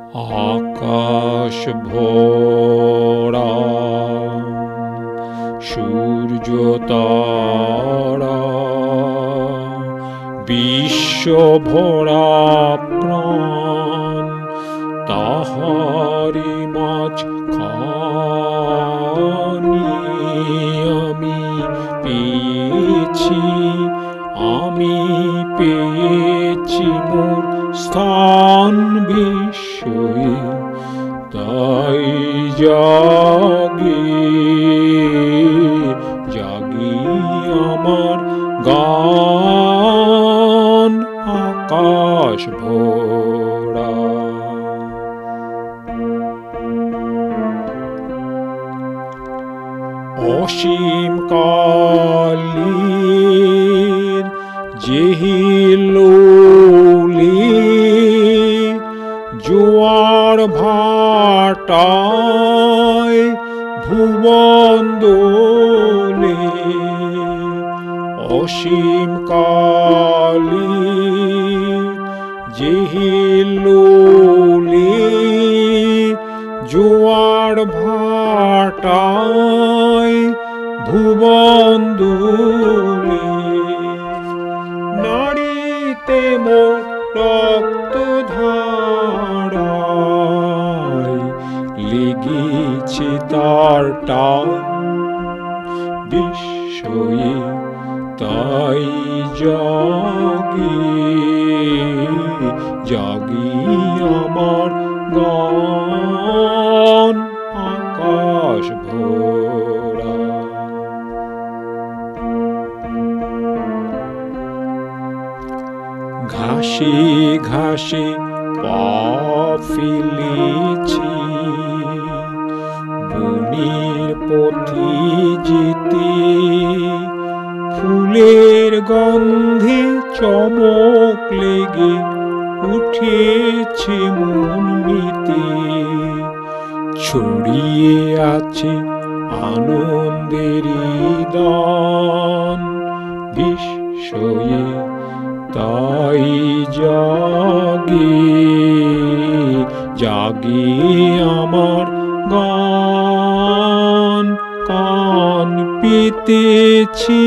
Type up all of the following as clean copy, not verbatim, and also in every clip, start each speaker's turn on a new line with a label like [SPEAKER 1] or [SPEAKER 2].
[SPEAKER 1] আকাশ ভরা সূর্য তারা বিশ্ব ভরা প্রাণ তাহারি মাঝখানি আমি পেয়েছি মোর স্থান বিশ্বই তাই জাগি আমার গান আকাশ ভরা। অসীম কালের জেহিলোলি জোয়ার ভাটায় ভুবন দোলে। অসীম কালের জেহিলোলি জোয়ার ভাটায় ভুবন দোলে। নারীতে মোর রক্ত ধারায় লেগেছে তার টান বিশ্বয়ে তাই জাগি আমার গান আকাশ ভরা। ঘাসে ঘাসে পা ফেলেছি বনের পথে যেতে। ফুলের গন্ধে চমক লেগে উঠেছে মন মেতে। ছড়িয়ে আছে আনন্দের দান বিশ্বয়ে তাই জাগে আমার গান। কান পেতেছি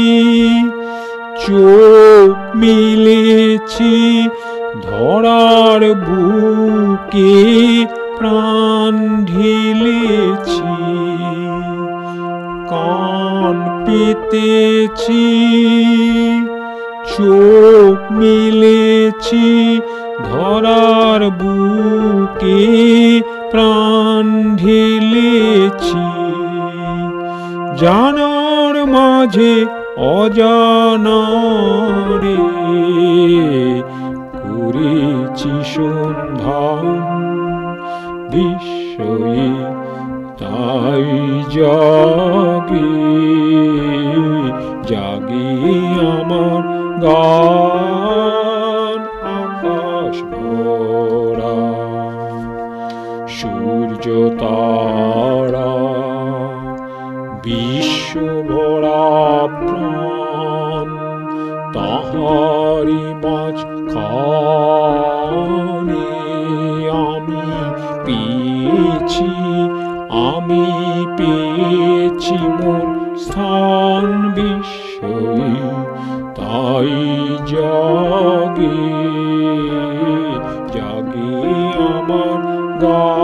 [SPEAKER 1] চোখ মিলেছি ধরার বুকে প্রাণ ঢেলেছি। কান পেতেছি চোখ মিলেছি ধরার বুকে প্রাণ ঢেলেছি। জানার মাঝে অজানারে করেছি সন্ধান বিশ্বয়ে তাই জাগে আমার গান আকাশ ভরা। সূর্য তারা বিশ্ব ভরা প্রাণ তাহারি মাঝখানে আমি পেয়েছি মোর স্থান বিশ্বয়ে তাই জাগে আমার গান।